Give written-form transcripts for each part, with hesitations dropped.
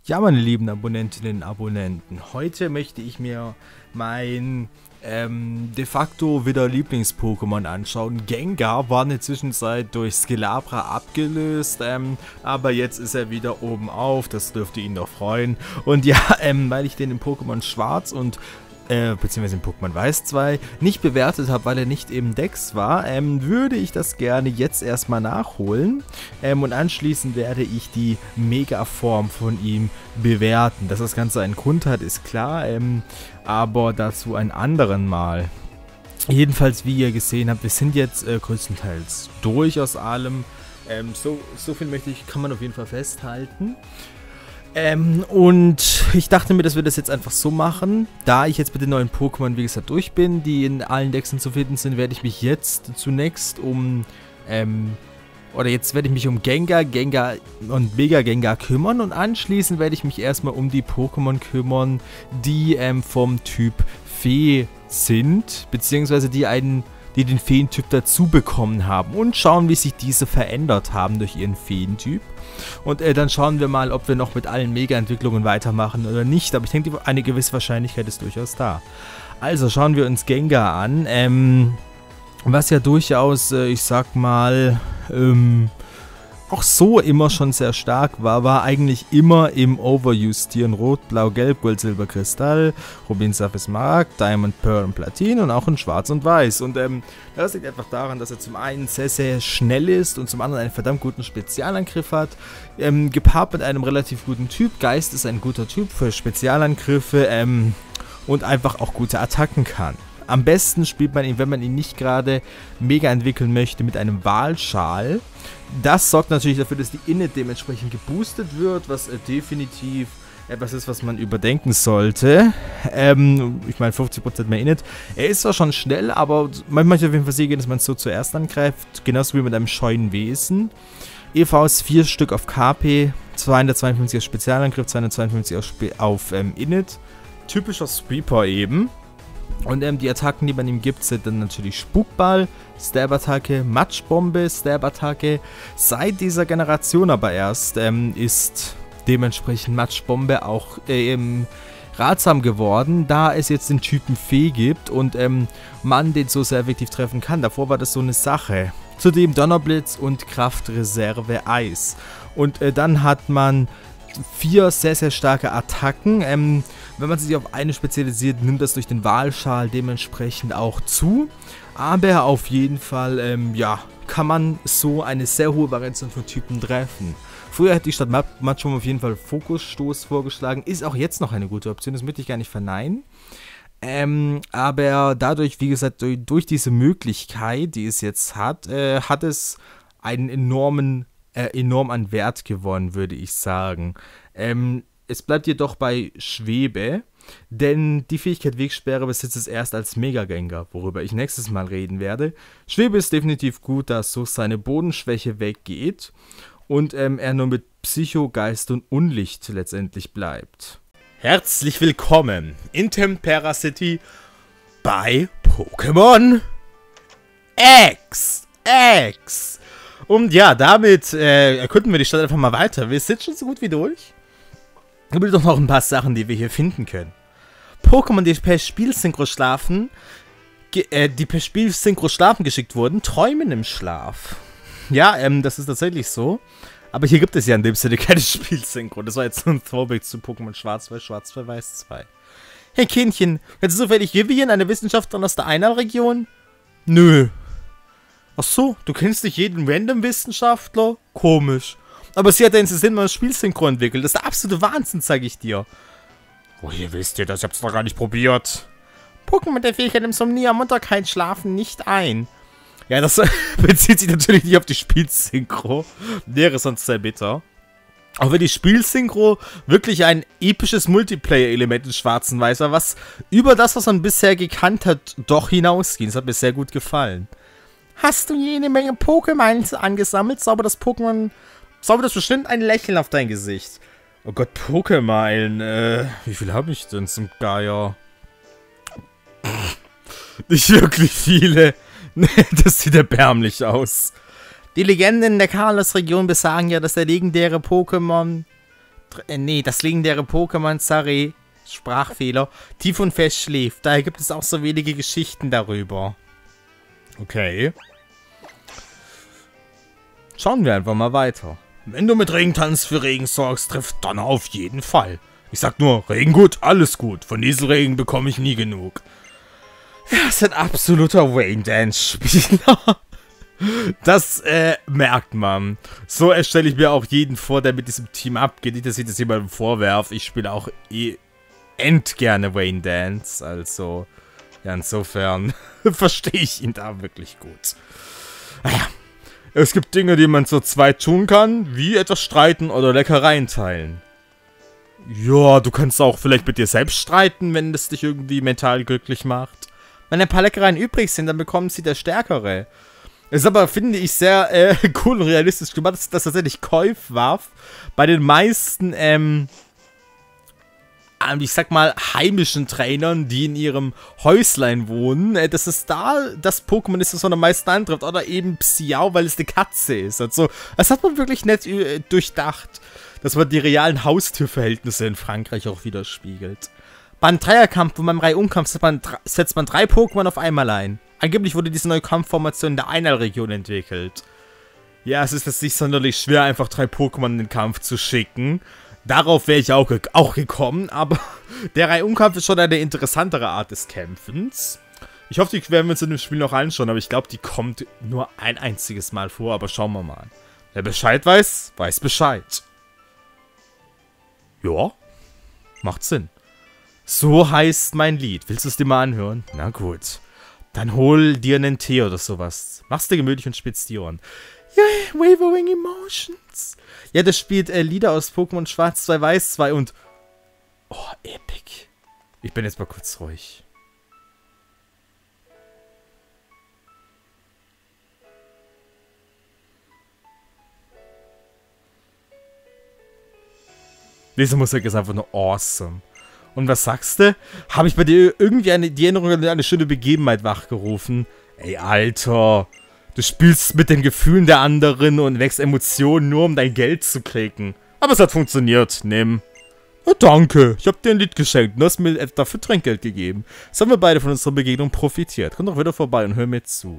Ja, meine lieben Abonnentinnen und Abonnenten, heute möchte ich mir mein de facto wieder Lieblings-Pokémon anschauen. Gengar war in der Zwischenzeit durch Skilabra abgelöst, aber jetzt ist er wieder oben auf, das dürfte ihn doch freuen. Und ja, weil ich den in Pokémon Schwarz und beziehungsweise in Pokémon Weiß 2 nicht bewertet habe, weil er nicht im Dex war, würde ich das gerne jetzt erstmal nachholen und anschließend werde ich die Mega-Form von ihm bewerten. Dass das Ganze einen Grund hat, ist klar, aber dazu ein anderen Mal. Jedenfalls, wie ihr gesehen habt, wir sind jetzt größtenteils durch aus allem. So viel kann man auf jeden Fall festhalten. Und ich dachte mir, dass wir das jetzt einfach so machen. Da ich jetzt mit den neuen Pokémon, wie gesagt, durch bin, die in allen Dexen zu finden sind, werde ich mich jetzt zunächst um Gengar, Gengar und Mega Gengar kümmern und anschließend werde ich mich erstmal um die Pokémon kümmern, die vom Typ Fee sind, beziehungsweise die den Feentyp dazu bekommen haben und schauen, wie sich diese verändert haben durch ihren Feentyp. Und dann schauen wir mal, ob wir noch mit allen Mega-Entwicklungen weitermachen oder nicht. Aber ich denke, eine gewisse Wahrscheinlichkeit ist durchaus da. Also schauen wir uns Gengar an. Was ja durchaus, ich sag mal, auch so immer schon sehr stark war eigentlich immer im Overuse-Tieren Rot, Blau, Gelb, Gold, Silber, Kristall, Rubin, Saphir, Smaragd, Diamond, Pearl und Platin und auch in Schwarz und Weiß. Und das liegt einfach daran, dass er zum einen sehr, sehr schnell ist und zum anderen einen verdammt guten Spezialangriff hat, gepaart mit einem relativ guten Typ. Geist ist ein guter Typ für Spezialangriffe und einfach auch gute Attacken kann. Am besten spielt man ihn, wenn man ihn nicht gerade mega entwickeln möchte, mit einem Walschal. Das sorgt natürlich dafür, dass die Init dementsprechend geboostet wird, was definitiv etwas ist, was man überdenken sollte. Ich meine 50% mehr Init. Er ist zwar schon schnell, aber man möchte auf jeden Fall sehen, dass man es so zuerst angreift, genauso wie mit einem scheuen Wesen. EV ist 4 Stück auf KP, 252 auf Spezialangriff, 252 auf Init. Typischer Sweeper eben. Und die Attacken, die man ihm gibt, sind dann natürlich Spukball, Stab-Attacke, Matschbombe, Stab-Attacke. Seit dieser Generation aber erst ist dementsprechend Matschbombe auch ratsam geworden, da es jetzt den Typen Fee gibt und man den so sehr effektiv treffen kann. Davor war das so eine Sache. Zudem Donnerblitz und Kraftreserve Eis. Und dann hat man 4 sehr, sehr starke Attacken. Wenn man sich auf eine spezialisiert, nimmt das durch den Walschal dementsprechend auch zu. Aber auf jeden Fall, kann man so eine sehr hohe Variation von Typen treffen. Früher hätte ich statt Matschbombe auf jeden Fall Fokusstoß vorgeschlagen. Ist auch jetzt noch eine gute Option, das möchte ich gar nicht verneinen. Aber dadurch, wie gesagt, durch diese Möglichkeit, die es jetzt hat, hat es einen enorm an Wert gewonnen, würde ich sagen. Es bleibt jedoch bei Schwebe, denn die Fähigkeit Wegsperre besitzt es erst als Mega Gengar, worüber ich nächstes Mal reden werde. Schwebe ist definitiv gut, da so seine Bodenschwäche weggeht und er nur mit Psycho, Geist und Unlicht letztendlich bleibt. Herzlich willkommen in Tempera City bei Pokémon X. Und ja, damit erkunden wir die Stadt einfach mal weiter. Wir sind schon so gut wie durch. Es gibt doch noch ein paar Sachen, die wir hier finden können. Pokémon, die per Spielsynchro schlafen, geschickt wurden, träumen im Schlaf. Ja, das ist tatsächlich so. Aber hier gibt es ja in dem Sinne keine Spielsynchro. Das war jetzt so ein Throwback zu Pokémon Schwarz 2, Schwarz 2, Weiß 2. Hey Kindchen, kennst du zufällig Vivian, eine Wissenschaftlerin aus der Einal-Region? Nö. Ach so, du kennst nicht jeden Random-Wissenschaftler? Komisch. Aber sie hat ja in Sinn mal Spielsynchro entwickelt. Das ist der absolute Wahnsinn, sage ich dir. Woher wisst ihr das? Ich hab's doch gar nicht probiert. Pokémon der Fähigkeit Insomnia Munterkeit schlafen nicht ein. Ja, das bezieht sich natürlich nicht auf die Spielsynchro. Wäre sonst sehr bitter. Auch wenn die Spielsynchro wirklich ein episches Multiplayer-Element in Schwarz und Weiß war, was über das, was man bisher gekannt hat, doch hinausging. Das hat mir sehr gut gefallen. Hast du jede Menge Pokémon angesammelt? Zaubert das bestimmt ein Lächeln auf dein Gesicht. Oh Gott, Pokémon. Wie viel habe ich denn zum Geier? Nicht wirklich viele. Das sieht erbärmlich aus. Die Legenden in der Kalos-Region besagen ja, dass der legendäre Pokémon Nee, das legendäre Pokémon, sorry. Sprachfehler. Tief und fest schläft. Daher gibt es auch so wenige Geschichten darüber. Okay. Schauen wir einfach mal weiter. Wenn du mit Regentanz für Regen sorgst, trifft Donner auf jeden Fall. Ich sag nur, Regen gut, alles gut. Von Nieselregen bekomme ich nie genug. Er ist ein absoluter Rain Dance Spieler. Das merkt man. So erstelle ich mir auch jeden vor, der mit diesem Team abgeht. Nicht, dass ich das jemandem vorwerfe. Ich spiele auch gerne Rain Dance. Also, ja, insofern verstehe ich ihn da wirklich gut. Naja, es gibt Dinge, die man zu zweit tun kann, wie etwas streiten oder Leckereien teilen. Ja, du kannst auch vielleicht mit dir selbst streiten, wenn das dich irgendwie mental glücklich macht. Wenn ein paar Leckereien übrig sind, dann bekommen sie der Stärkere. Ist aber, finde ich, sehr cool und realistisch gemacht, dass tatsächlich Käufwaff bei den meisten, ich sag mal, heimischen Trainern, die in ihrem Häuslein wohnen, dass es da das Pokémon ist, das man am meisten antrifft. Oder eben Xiao, weil es eine Katze ist. Also, das hat man wirklich nett durchdacht, dass man die realen Haustürverhältnisse in Frankreich auch widerspiegelt. Beim Dreierkampf und beim Reihumkampf setzt man 3 Pokémon auf einmal ein. Angeblich wurde diese neue Kampfformation in der Einheilregion entwickelt. Ja, es ist jetzt nicht sonderlich schwer, einfach 3 Pokémon in den Kampf zu schicken. Darauf wäre ich auch gekommen, aber der Reihumkampf ist schon eine interessantere Art des Kämpfens. Ich hoffe, die werden wir uns in dem Spiel noch anschauen, aber ich glaube, die kommt nur ein einziges Mal vor, aber schauen wir mal. Wer Bescheid weiß, weiß Bescheid. Ja, macht Sinn. So heißt mein Lied. Willst du es dir mal anhören? Na gut. Dann hol dir einen Tee oder sowas. Mach's dir gemütlich und spitz die Ohren. Yeah, Wavering Emotions. Ja, das spielt Lieder aus Pokémon Schwarz 2, Weiß 2 und... Oh, epic. Ich bin jetzt mal kurz ruhig. Diese Musik ist einfach nur awesome. Und was sagst du? Habe ich bei dir irgendwie die Erinnerung an eine schöne Begebenheit wachgerufen? Ey, Alter. Du spielst mit den Gefühlen der anderen und wächst Emotionen nur, um dein Geld zu kriegen. Aber es hat funktioniert. Nimm. Oh, danke. Ich habe dir ein Lied geschenkt. Du hast mir dafür Trinkgeld gegeben. Jetzt haben wir beide von unserer Begegnung profitiert. Komm doch wieder vorbei und hör mir zu.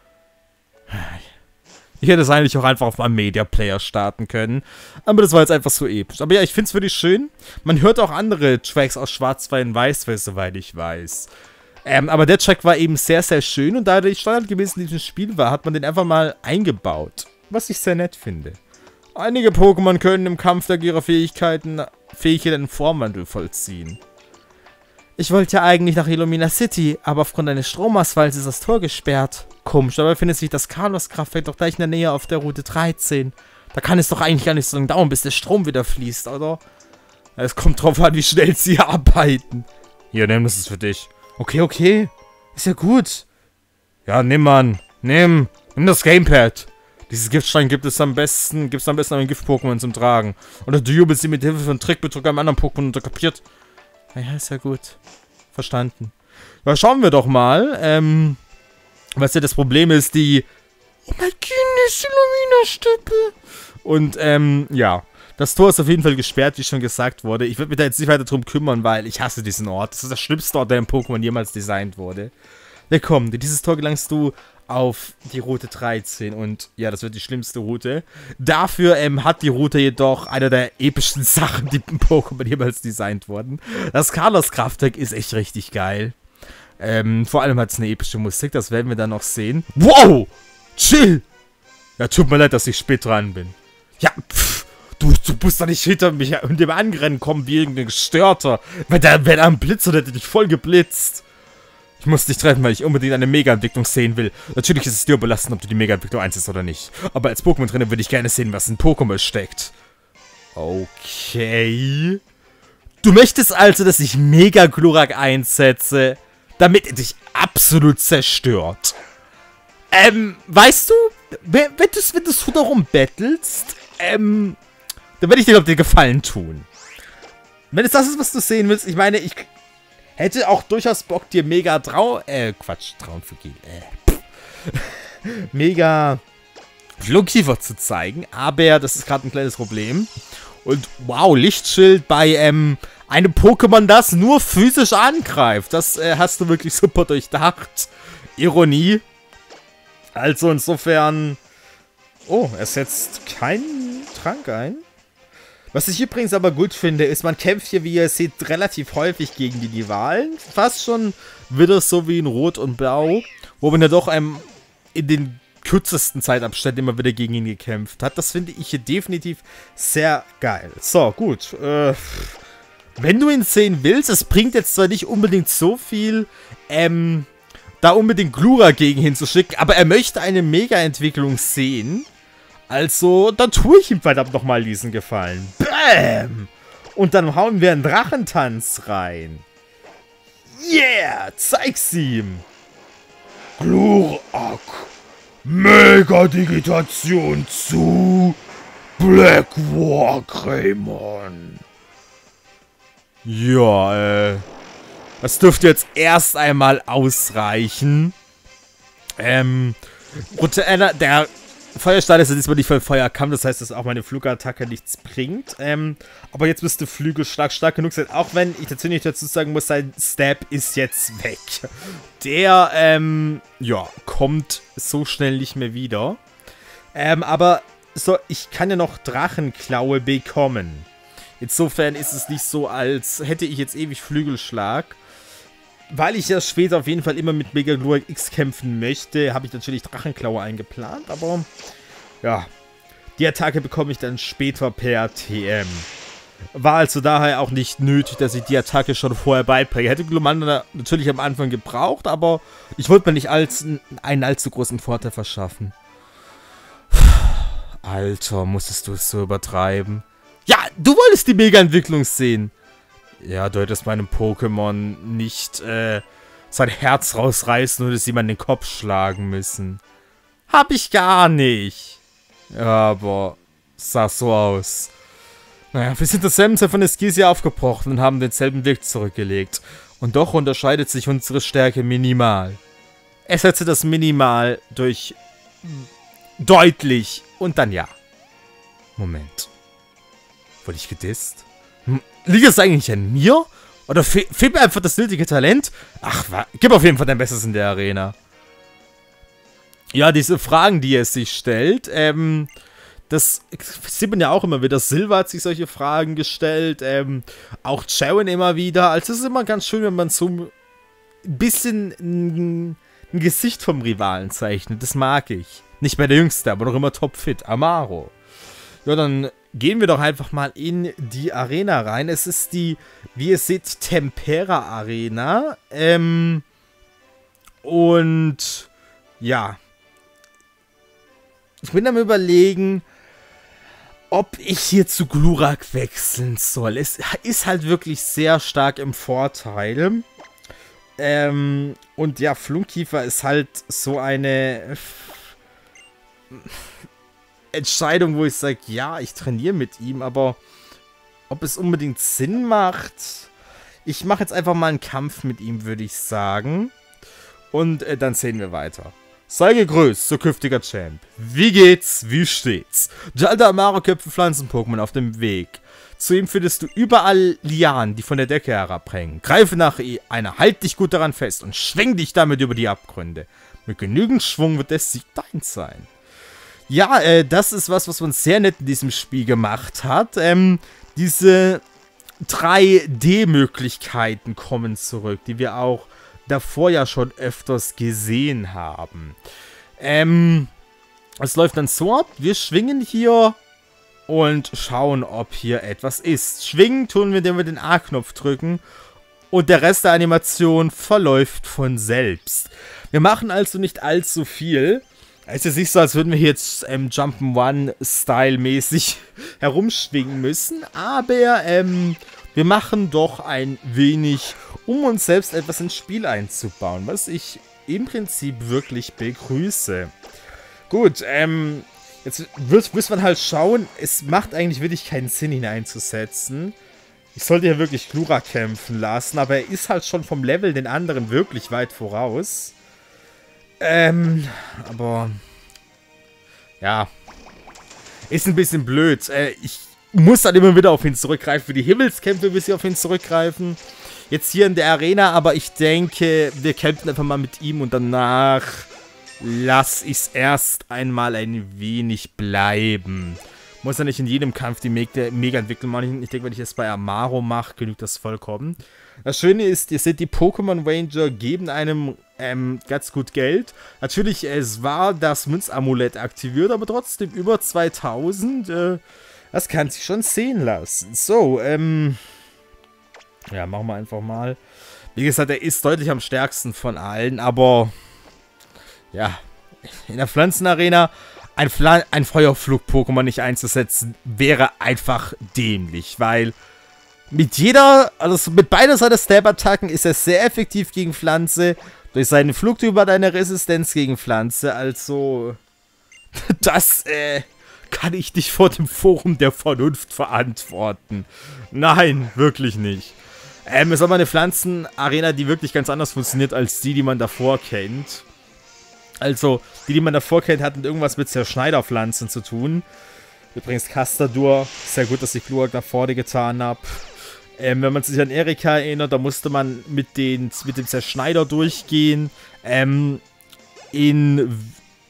Ich hätte es eigentlich auch einfach auf meinem Media Player starten können. Aber das war jetzt einfach so episch. Aber ja, ich finde es wirklich schön. Man hört auch andere Tracks aus Schwarz, Weiß, soweit ich weiß. Aber der Track war eben sehr, sehr schön. Und da der Standard gewesen in diesem Spiel war, hat man den einfach mal eingebaut. Was ich sehr nett finde. Einige Pokémon können im Kampf dank ihrer Fähigkeiten einen Formwandel vollziehen. Ich wollte ja eigentlich nach Illumina City, aber aufgrund eines Stromausfalls ist das Tor gesperrt. Komisch, dabei findet sich das Carlos-Kraftwerk doch gleich in der Nähe auf der Route 13. Da kann es doch eigentlich gar nicht so lange dauern, bis der Strom wieder fließt, oder? Es kommt drauf an, wie schnell sie arbeiten. Hier, nimm, das ist für dich. Okay, okay. Ist ja gut. Ja, nimm, Mann. Nimm das Gamepad. Dieses Giftstein gibt es am besten an den Gift-Pokémon zum Tragen. Oder du jubelst sie mit Hilfe von Trickbetrug einem anderen Pokémon unterkapiert. Ja, ist ja gut. Verstanden. Ja, schauen wir doch mal. Was ja das Problem ist, die... Oh mein Gott, Illumina-Stippe. Und, ja. Das Tor ist auf jeden Fall gesperrt, wie schon gesagt wurde. Ich würde mich da jetzt nicht weiter drum kümmern, weil ich hasse diesen Ort. Das ist das schlimmste Ort, der im Pokémon jemals designt wurde. Willkommen. Durch dieses Tor gelangst du auf die Route 13 und ja, das wird die schlimmste Route. Dafür hat die Route jedoch eine der epischsten Sachen, die im Pokémon jemals designt wurden. Das Carlos-Kraftwerk ist echt richtig geil. Vor allem hat es eine epische Musik, das werden wir dann noch sehen. Wow! Chill! Ja, tut mir leid, dass ich spät dran bin. Ja, du musst doch nicht hinter mich und dem angerannt kommen wie irgendein Gestörter. Wenn da ein Blitzer, der hätte dich voll geblitzt. Ich muss dich treffen, weil ich unbedingt eine Mega-Entwicklung sehen will. Natürlich ist es dir überlassen, ob du die Mega-Entwicklung einsetzt oder nicht. Aber als Pokémon-Trainer würde ich gerne sehen, was in Pokémon steckt. Okay. Du möchtest also, dass ich Mega-Glurak einsetze, damit er dich absolut zerstört. Weißt du, wenn du so darum bettelst, dann werde ich dir, glaube ich, den Gefallen tun. Wenn es das ist, was du sehen willst, ich meine, ich hätte auch durchaus Bock, dir Mega Mega Flugkiefer zu zeigen, aber das ist gerade ein kleines Problem. Und wow, Lichtschild bei einem Pokémon, das nur physisch angreift. Das hast du wirklich super durchdacht. Ironie. Also insofern... Oh, er setzt keinen Trank ein. Was ich übrigens aber gut finde, ist, man kämpft hier, wie ihr seht, relativ häufig gegen die Rivalen. Fast schon wieder so wie in Rot und Blau, wo man ja doch in den kürzesten Zeitabständen immer wieder gegen ihn gekämpft hat. Das finde ich hier definitiv sehr geil. So, gut. Wenn du ihn sehen willst, es bringt jetzt zwar nicht unbedingt so viel, da unbedingt Glura gegen hinzuschicken, aber er möchte eine Mega-Entwicklung sehen. Also, dann tue ich ihm verdammt nochmal diesen Gefallen. Bäm! Und dann hauen wir einen Drachentanz rein. Yeah! Zeig's ihm! Glurak! Mega-Digitation zu Black War Greymon. Ja, das dürfte jetzt erst einmal ausreichen. Der Feuerstahl ist ja diesmal nicht voll Feuerkamm, das heißt, dass auch meine Flugattacke nichts bringt. Aber jetzt müsste Flügelschlag stark genug sein, auch wenn ich dazu nicht dazu sagen muss, sein Stab ist jetzt weg. Der, ja, kommt so schnell nicht mehr wieder. Aber so, ich kann ja noch Drachenklaue bekommen. Insofern ist es nicht so, als hätte ich jetzt ewig Flügelschlag. Weil ich ja später auf jeden Fall immer mit Mega Glurak X kämpfen möchte, habe ich natürlich Drachenklaue eingeplant, aber ja, die Attacke bekomme ich dann später per TM. War also daher auch nicht nötig, dass ich die Attacke schon vorher beibringe. Hätte Glumanda natürlich am Anfang gebraucht, aber ich wollte mir nicht einen allzu großen Vorteil verschaffen. Alter, musstest du es so übertreiben? Ja, du wolltest die Mega-Entwicklung sehen. Ja, du hättest meinem Pokémon nicht sein Herz rausreißen und es ihm an den Kopf schlagen müssen. Hab ich gar nicht. Ja, aber sah so aus. Naja, wir sind derselben Zeit von Esquisia aufgebrochen und haben denselben Weg zurückgelegt. Und doch unterscheidet sich unsere Stärke minimal. Ersetze das Minimal durch deutlich und dann ja. Moment. Wurde ich gedisst? Liegt es eigentlich an mir? Oder fehlt mir einfach das nötige Talent? Ach, gib auf jeden Fall dein Bestes in der Arena. Ja, diese Fragen, die er sich stellt, das sieht man ja auch immer wieder. Silva hat sich solche Fragen gestellt, auch Sharon immer wieder. Also es ist immer ganz schön, wenn man so ein bisschen ein Gesicht vom Rivalen zeichnet. Das mag ich. Nicht mehr der Jüngste, aber noch immer topfit. Amaro. Ja, dann gehen wir doch einfach mal in die Arena rein. Es ist die, wie ihr seht, Tempera Arena. Und ja. Ich bin am Überlegen, ob ich hier zu Glurak wechseln soll. Es ist halt wirklich sehr stark im Vorteil. Und ja, Flunkiefer ist halt so eine Entscheidung, wo ich sage, ja, ich trainiere mit ihm, aber ob es unbedingt Sinn macht, ich mache jetzt einfach mal einen Kampf mit ihm, würde ich sagen. Und dann sehen wir weiter. Sei gegrüßt, zukünftiger Champ. Wie geht's? Wie steht's? Der alte Amaro köpfe Pflanzen-Pokémon auf dem Weg. Zu ihm findest du überall Lianen, die von der Decke herabhängen. Greife nach einer, halt dich gut daran fest und schwing dich damit über die Abgründe. Mit genügend Schwung wird der Sieg dein sein. Ja, das ist was man sehr nett in diesem Spiel gemacht hat. Diese 3D-Möglichkeiten kommen zurück, die wir auch davor ja schon öfters gesehen haben. Es läuft dann so ab, wir schwingen hier und schauen, ob hier etwas ist. Schwingen tun wir, indem wir den A-Knopf drücken und der Rest der Animation verläuft von selbst. Wir machen also nicht allzu viel. Es ist nicht so, als würden wir jetzt Jump'n'Run-Style-mäßig herumschwingen müssen, aber wir machen doch ein wenig, um uns selbst etwas ins Spiel einzubauen, was ich im Prinzip wirklich begrüße. Gut, jetzt muss man halt schauen, es macht eigentlich wirklich keinen Sinn, ihn einzusetzen. Ich sollte ja wirklich Glurak kämpfen lassen, aber er ist halt schon vom Level den anderen wirklich weit voraus. Aber ja, ist ein bisschen blöd. muss dann immer wieder auf ihn zurückgreifen. Für die Himmelskämpfe müssen wir auf ihn zurückgreifen. Jetzt hier in der Arena, aber ich denke, wir kämpfen einfach mal mit ihm und danach lasse ich es erst einmal ein wenig bleiben. Muss ja nicht in jedem Kampf die Mega-Entwicklung machen. Ich denke, wenn ich es bei Amaro mache, genügt das vollkommen. Das Schöne ist, ihr seht, die Pokémon Ranger geben einem ganz gut Geld. Natürlich, es war das Münzamulett aktiviert, aber trotzdem über 2000. Das kann sich schon sehen lassen. So, ja, machen wir einfach mal. Wie gesagt, er ist deutlich am stärksten von allen, aber ja, in der Pflanzenarena ein Feuerflug-Pokémon nicht einzusetzen, wäre einfach dämlich, weil mit beider seiner Stab-Attacken ist er sehr effektiv gegen Pflanze. Durch seinen Flugtyp hat er eine Resistenz gegen Pflanze, also das kann ich nicht vor dem Forum der Vernunft verantworten. Nein, wirklich nicht. Es ist aber eine Pflanzenarena, die wirklich ganz anders funktioniert als die man davor kennt. Also, die man davor kennt, hatten irgendwas mit Zerschneiderpflanzen zu tun. Übrigens, Castadur, sehr gut, dass ich Glurak nach vorne getan habe. Wenn man sich an Erika erinnert, da musste man mit dem Zerschneider durchgehen. In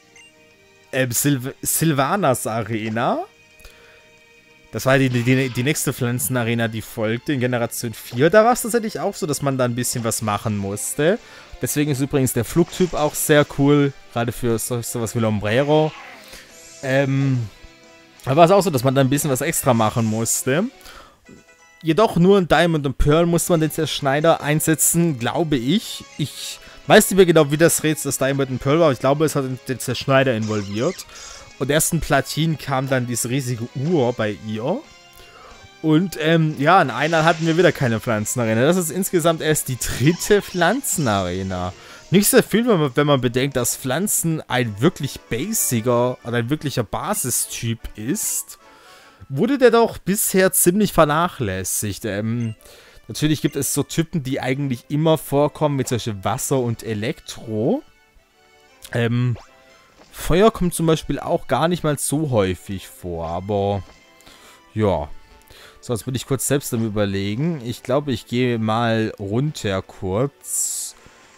Sylvanas Arena. Das war die nächste Pflanzenarena, die folgte in Generation 4. Da war es tatsächlich auch so, dass man da ein bisschen was machen musste. Deswegen ist übrigens der Flugtyp auch sehr cool. Gerade für sowas wie Lombrero. Da war es auch so, dass man da ein bisschen was extra machen musste. Jedoch nur in Diamond und Pearl musste man den Zerschneider einsetzen, glaube ich. Ich weiß nicht mehr genau, wie das Rätsel des Diamond und Pearl war, aber ich glaube, es hat den Zerschneider involviert. Und erst in Platin kam dann diese riesige Uhr bei ihr. Und ja, in einer hatten wir wieder keine Pflanzenarena. Das ist insgesamt erst die 3. Pflanzenarena. Nicht sehr viel, wenn man bedenkt, dass Pflanzen ein wirklich basiger oder ein wirklicher Basistyp ist. Wurde der doch bisher ziemlich vernachlässigt. Natürlich gibt es so Typen, die eigentlich immer vorkommen, mit solche Wasser und Elektro. Feuer kommt zum Beispiel auch gar nicht mal so häufig vor, aber ja. So, jetzt bin ich kurz selbst am Überlegen. Ich glaube, ich gehe mal runter kurz.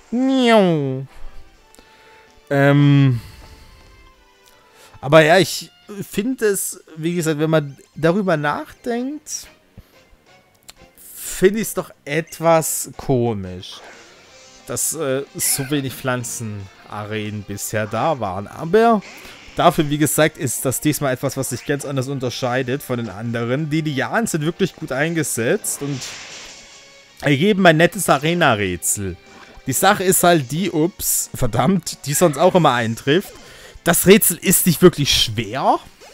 Aber ja, ich finde es, wie gesagt, wenn man darüber nachdenkt, finde ich es doch etwas komisch, dass so wenig Pflanzenarenen bisher da waren. Aber dafür, wie gesagt, ist das diesmal etwas, was sich ganz anders unterscheidet von den anderen. Die Lianen sind wirklich gut eingesetzt und ergeben ein nettes Arena-Rätsel. Die Sache ist halt die, ups, verdammt, die sonst auch immer eintrifft. Das Rätsel ist nicht wirklich schwer.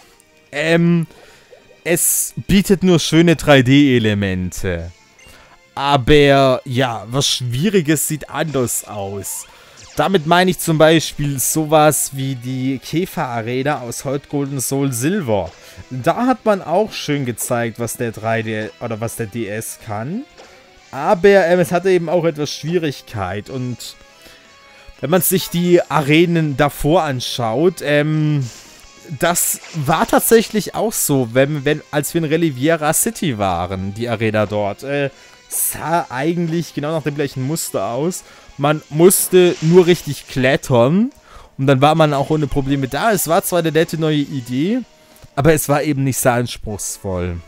Es bietet nur schöne 3D-Elemente. Aber ja, was Schwieriges sieht anders aus. Damit meine ich zum Beispiel sowas wie die Käfer-Arena aus Heart Golden Soul Silver. Da hat man auch schön gezeigt, was der 3D oder was der DS kann. Aber es hatte eben auch etwas Schwierigkeit. Und wenn man sich die Arenen davor anschaut, das war tatsächlich auch so, als wir in Reliviera City waren, die Arena dort. Sah eigentlich genau nach dem gleichen Muster aus. Man musste nur richtig klettern und dann war man auch ohne Probleme da. Es war zwar eine nette neue Idee, aber es war eben nicht sehr anspruchsvoll.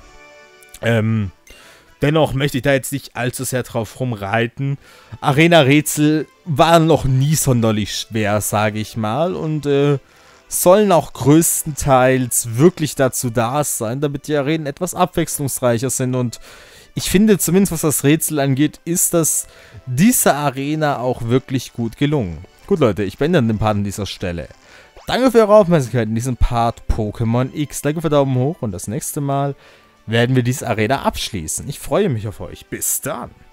Dennoch möchte ich da jetzt nicht allzu sehr drauf rumreiten. Arena-Rätsel waren noch nie sonderlich schwer, sage ich mal. Und sollen auch größtenteils wirklich dazu da sein, damit die Arenen etwas abwechslungsreicher sind. Und ich finde, zumindest was das Rätsel angeht, ist das diese Arena auch wirklich gut gelungen. Gut, Leute, ich beende den Part an dieser Stelle. Danke für eure Aufmerksamkeit in diesem Part Pokémon X. Danke für Daumen hoch und das nächste Mal werden wir diese Arena abschließen. Ich freue mich auf euch. Bis dann.